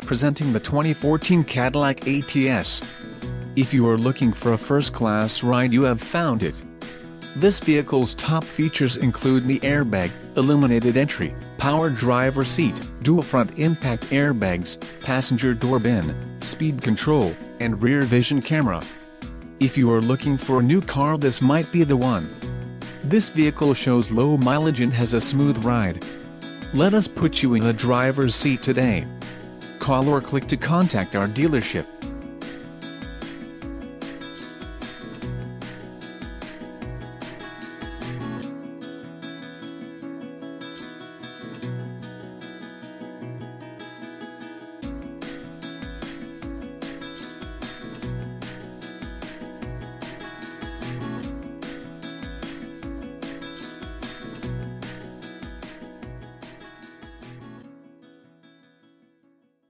presenting the 2014 Cadillac ATS. If you are looking for a first-class ride, you have found it. This vehicle's top features include the airbag, illuminated entry, power driver seat, dual front impact airbags, passenger door bin, speed control, and rear vision camera. If you are looking for a new car, this might be the one. This vehicle shows low mileage and has a smooth ride. Let us put you in the driver's seat today. Call or click to contact our dealership.